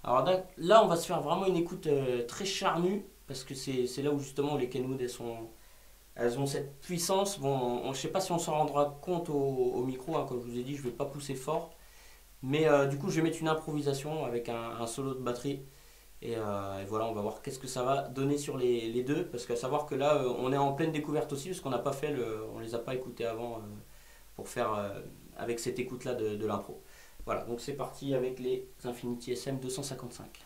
Alors là, on va se faire vraiment une écoute très charnue, parce que c'est là où justement les Kenwood, elles ont cette puissance. Bon, je sais pas si on s'en rendra compte au micro, hein, comme je vous ai dit, je vais pas pousser fort. Mais du coup, je vais mettre une improvisation avec un solo de batterie. Et voilà, on va voir qu'est-ce que ça va donner sur les deux. Parce qu'à savoir que là, on est en pleine découverte aussi, parce qu'on n'a pas fait on les a pas écoutés avant pour faire avec cette écoute-là de l'impro. Voilà, donc c'est parti avec les Infinity SM 255.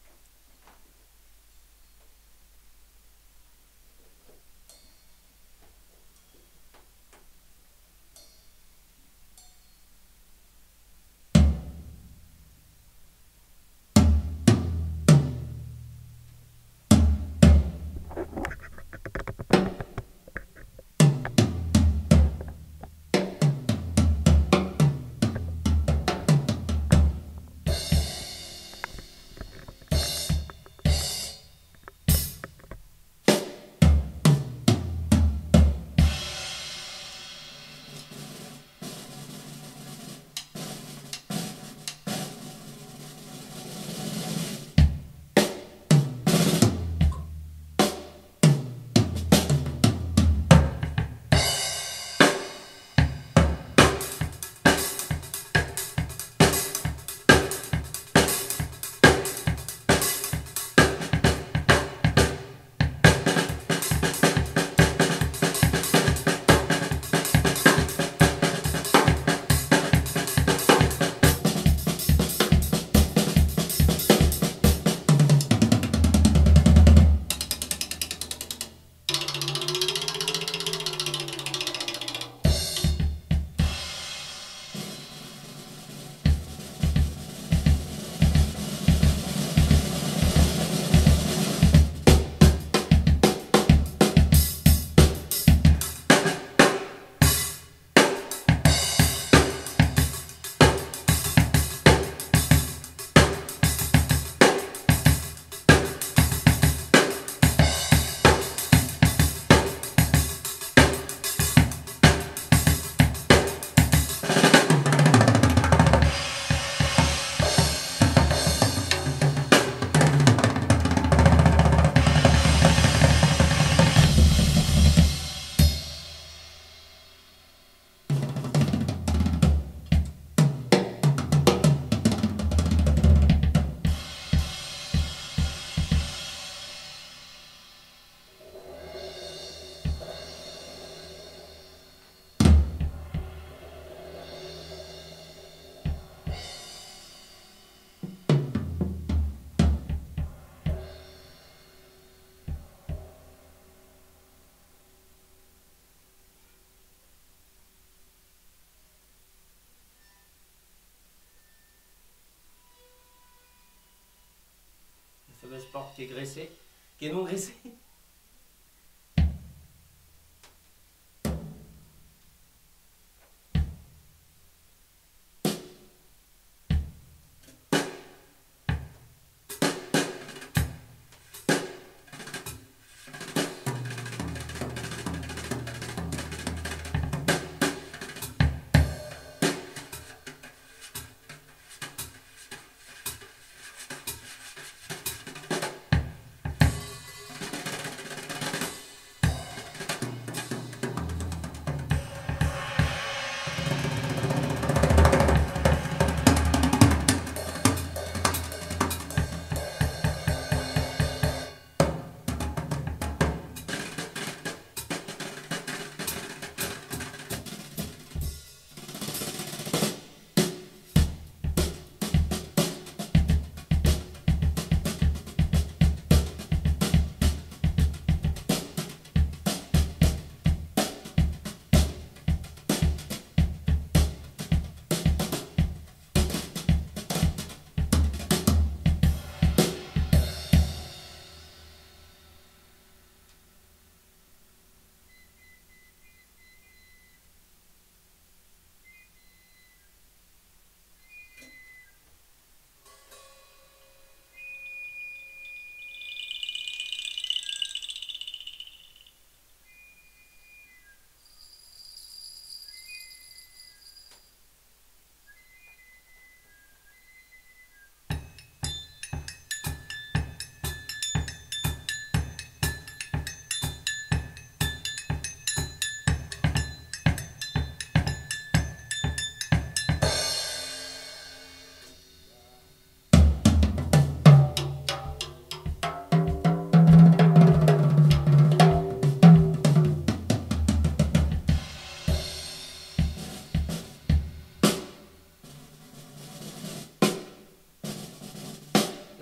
La fameuse porte qui est graissée, qui est non graissée.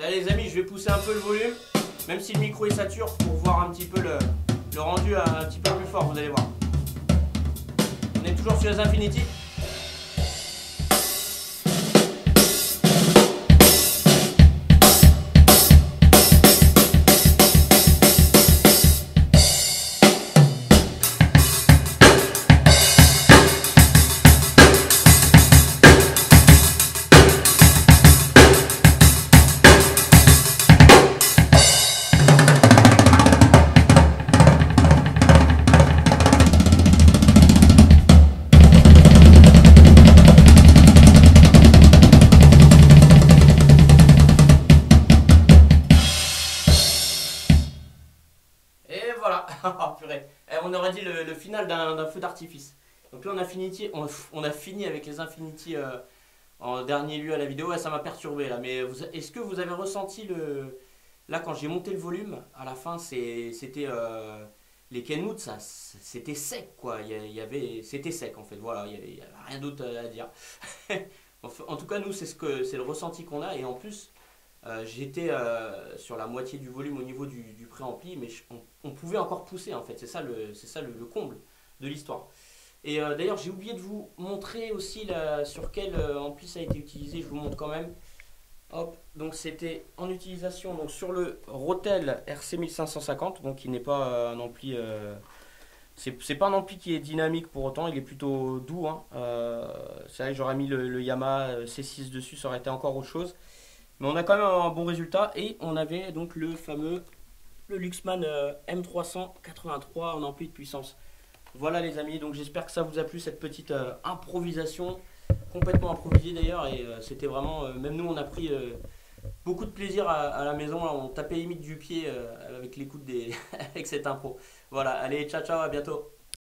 Là les amis, je vais pousser un peu le volume, même si le micro est saturé, pour voir un petit peu le rendu un petit peu plus fort, vous allez voir. On est toujours sur les Infinity. Oh, purée. On aurait dit le final d'un feu d'artifice. Donc là on a fini avec les Infinity en dernier lieu à la vidéo. Ouais, ça m'a perturbé là. Mais est-ce que vous avez ressenti là quand j'ai monté le volume à la fin, c'était les Kenwood, ça c'était sec quoi. C'était sec en fait. Voilà, il y avait rien d'autre à dire. En tout cas nous c'est le ressenti qu'on a et en plus. J'étais sur la moitié du volume au niveau du préampli, mais on pouvait encore pousser en fait, c'est ça le comble de l'histoire. Et d'ailleurs j'ai oublié de vous montrer aussi sur quel ampli ça a été utilisé, je vous montre quand même. Hop, donc c'était en utilisation donc sur le Rotel RC1550, donc qui n'est pas un ampli, c'est pas un ampli qui est dynamique pour autant, il est plutôt doux. Hein. C'est vrai que j'aurais mis le Yamaha C6 dessus, ça aurait été encore autre chose. Mais on a quand même un bon résultat et on avait donc le Luxman M383 en ampli de puissance. Voilà les amis, donc j'espère que ça vous a plu cette petite improvisation, complètement improvisée d'ailleurs et c'était vraiment, même nous on a pris beaucoup de plaisir à la maison, là, on tapait limite du pied avec l'écoute avec cette impro. Voilà, allez ciao ciao, à bientôt.